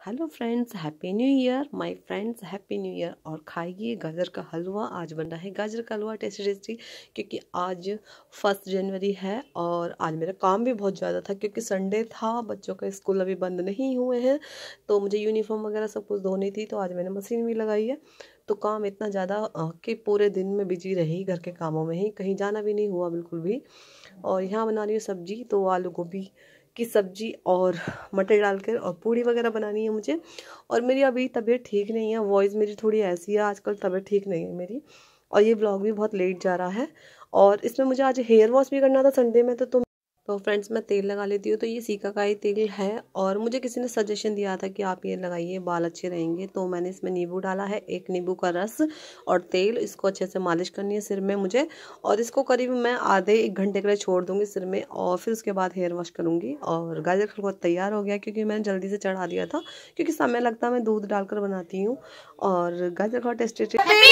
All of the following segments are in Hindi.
Hello friends, happy new year my friends, happy new year. और खाइए गाजर का हलवा। आज बन रहा है गाजर का हलवा टेस्टी टेस्टी, क्योंकि आज 1 जनवरी है और आज मेरा काम भी बहुत ज़्यादा था क्योंकि संडे था, बच्चों का स्कूल अभी बंद नहीं हुए हैं तो मुझे यूनिफॉर्म वगैरह सब कुछ धोनी थी। तो आज मैंने मशीन भी लगाई है तो काम इतना ज़्यादा कि पूरे दिन में बिजी रही घर के कामों में ही, कहीं जाना भी नहीं हुआ बिल्कुल भी। और यहाँ बना रही हूँ सब्जी, तो आलू गोभी की सब्जी और मटर डालकर और पूड़ी वगैरह बनानी है मुझे। और मेरी अभी तबीयत ठीक नहीं है, वॉइस मेरी थोड़ी ऐसी है आजकल, तबीयत ठीक नहीं है मेरी। और ये ब्लॉग भी बहुत लेट जा रहा है और इसमें मुझे आज हेयर वॉश भी करना था संडे में। तो फ्रेंड्स मैं तेल लगा लेती हूँ। तो ये सीकाकाई तेल है और मुझे किसी ने सजेशन दिया था कि आप ये लगाइए, बाल अच्छे रहेंगे। तो मैंने इसमें नींबू डाला है, 1 नींबू का रस और तेल। इसको अच्छे से मालिश करनी है सिर में मुझे, और इसको करीब मैं आधे 1 घंटे के लिए छोड़ दूंगी सिर में और फिर उसके बाद हेयर वॉश करूँगी। और गाजर का हलवा तैयार हो गया क्योंकि मैंने जल्दी से चढ़ा दिया था, क्योंकि समय लगता है, मैं दूध डालकर बनाती हूँ। और गाजर का टेस्टी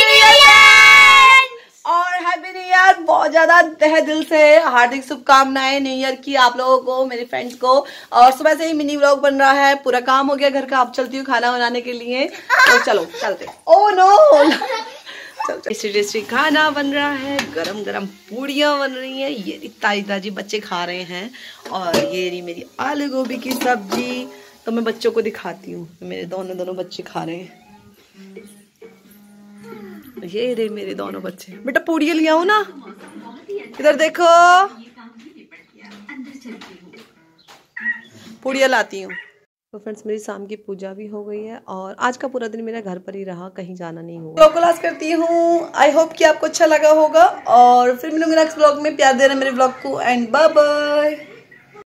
और हैप्पी न्यू ईयर। बहुत ज्यादा तहे दिल से हार्दिक शुभकामनाएं न्यू ईयर की आप लोगों को, मेरे फ्रेंड्स को। और सुबह से ही मिनी व्लॉग बन रहा है, पूरा काम हो गया घर का। अब चलती हूँ खाना बनाने के लिए, तो चलो चलते। ओह नो, टेस्टी टेस्टी खाना बन रहा है, गरम गरम पूड़ियाँ बन रही हैं, ये ताजी ताजी बच्चे खा रहे हैं। और ये रही मेरी आलू गोभी की सब्जी। तो मैं बच्चों को दिखाती हूँ, मेरे दोनों बच्चे खा रहे हैं। ये रे मेरे दोनों बच्चे। बेटा पूड़ियाँ ले आओ ना, इधर देखो, पूड़ियाँ लाती हूँ। तो फ्रेंड्स मेरी शाम की पूजा भी हो गई है और आज का पूरा दिन मेरा घर पर ही रहा, कहीं जाना नहीं हुआ। ब्लॉग को लास्ट करती हूँ। आई होप कि आपको अच्छा लगा होगा और फिर मिलूंगी नेक्स्ट ब्लॉग में। प्यार देना मेरे ब्लॉग को एंड बाय बाय।